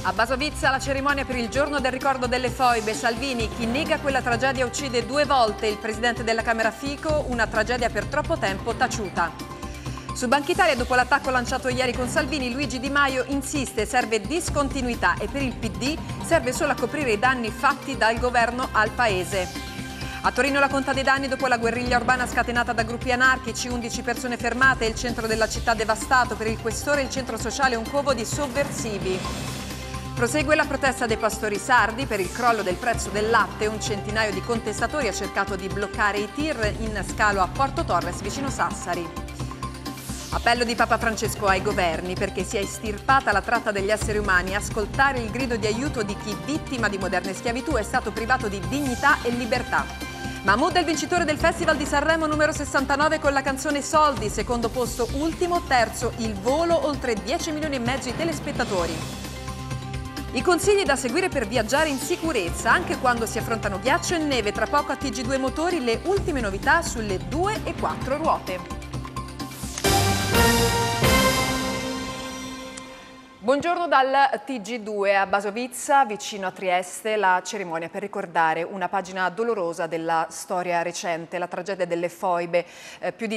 A Basovizza la cerimonia per il giorno del ricordo delle foibe. Salvini, chi nega quella tragedia uccide due volte. Il presidente della Camera Fico, una tragedia per troppo tempo taciuta. Su Banca Italia, dopo l'attacco lanciato ieri con Salvini, Luigi Di Maio insiste, serve discontinuità e per il PD serve solo a coprire i danni fatti dal governo al paese. A Torino la conta dei danni dopo la guerriglia urbana scatenata da gruppi anarchici, 11 persone fermate, il centro della città devastato, per il questore il centro sociale un covo di sovversivi. Prosegue la protesta dei pastori sardi per il crollo del prezzo del latte. Un centinaio di contestatori ha cercato di bloccare i tir in scalo a Porto Torres, vicino Sassari. Appello di Papa Francesco ai governi perché sia estirpata la tratta degli esseri umani. Ascoltare il grido di aiuto di chi, vittima di moderne schiavitù, è stato privato di dignità e libertà. Mahmood è il vincitore del Festival di Sanremo numero 69 con la canzone Soldi, secondo posto ultimo, terzo Il Volo, oltre 10 milioni e mezzo di telespettatori. I consigli da seguire per viaggiare in sicurezza anche quando si affrontano ghiaccio e neve. Tra poco a TG2 Motori le ultime novità sulle 2 e 4 ruote. Buongiorno dal TG2 a Basovizza, vicino a Trieste, la cerimonia per ricordare una pagina dolorosa della storia recente, la tragedia delle foibe. Più di